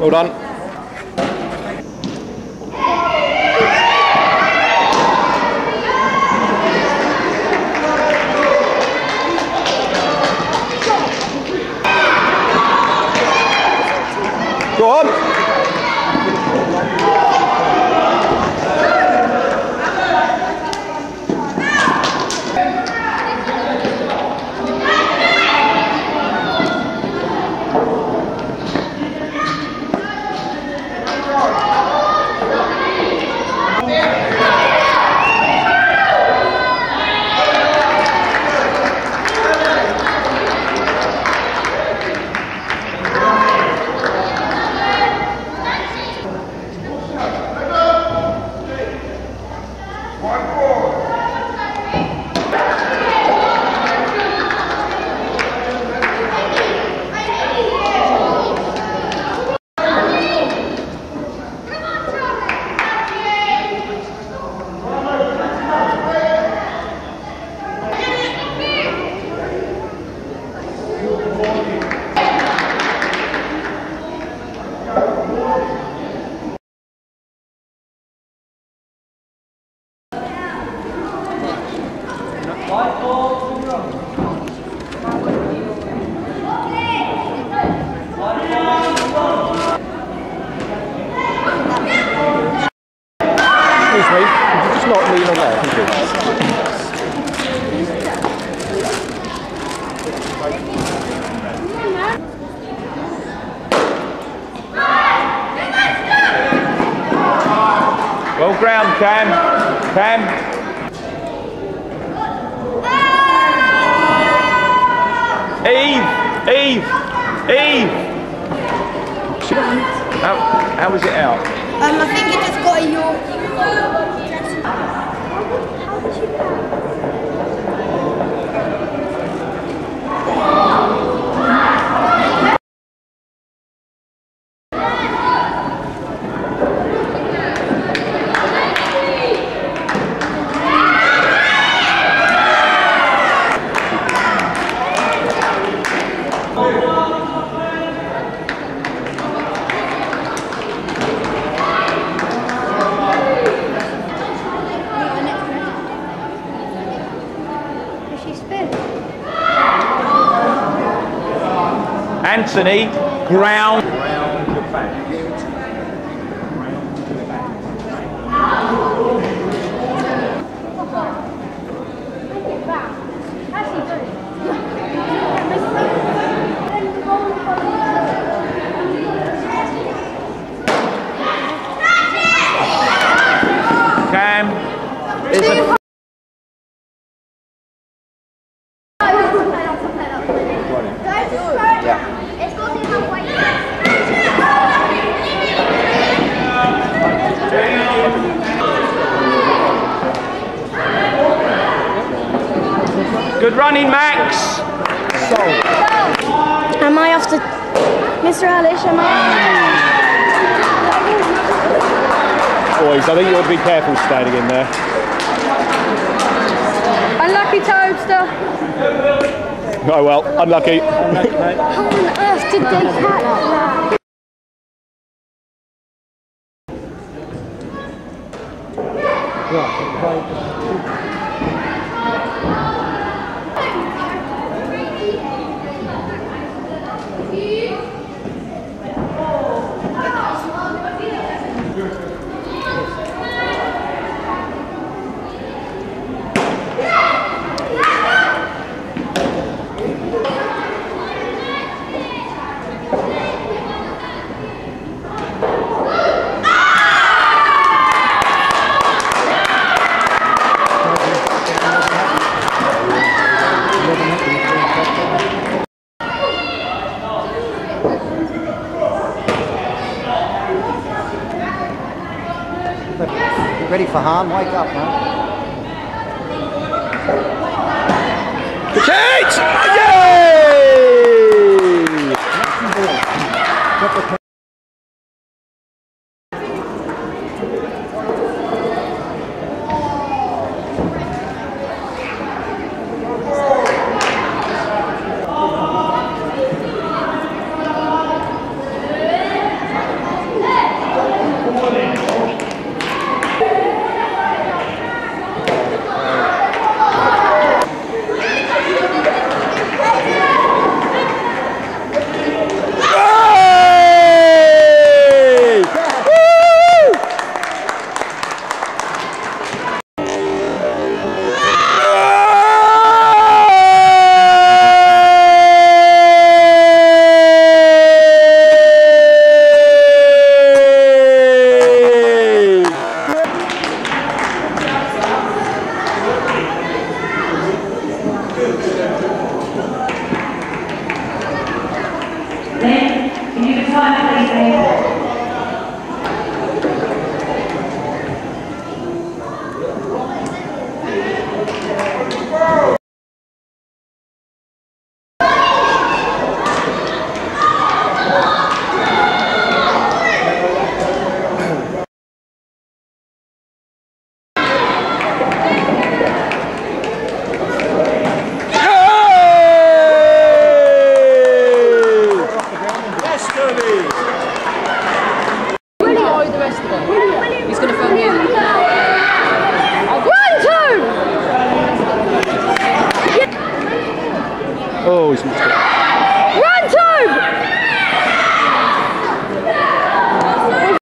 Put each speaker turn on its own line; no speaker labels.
Well done. Go on. Excuse me, could you just not lean on there, thank you. Well ground, Cam. Cam. Eve! How was it out?
I think it just got a York.
Anthony, ground. Cam is a good running, Max.
Am I off to Mr. Alish? Am I?
Boys, I think you ought to be careful standing in there.
Unlucky Toadster.
Oh well, unlucky.
How on earth did they catch that?
Ready for harm? Wake up, man.
The Kate! Yay! Oh, he's missed it.